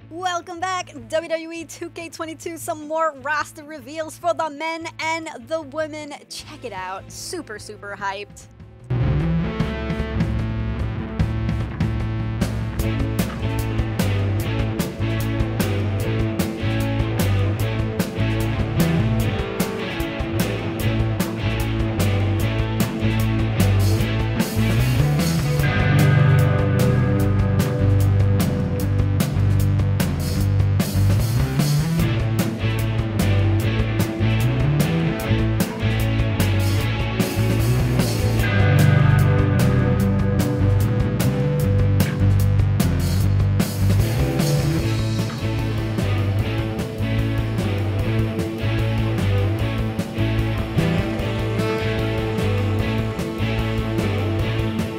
Welcome back, WWE 2K22, some more roster reveals for the men and the women. Check it out, super hyped.